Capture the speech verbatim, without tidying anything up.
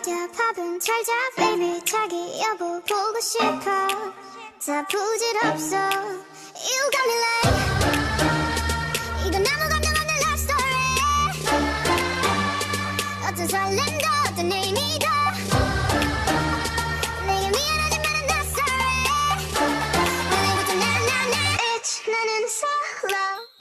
어디야 밥은 잘자 baby 자기 여보 보고 싶어 다 부질없어 You got me like 이건 아무 감정 없는 love story 어떤 설렘도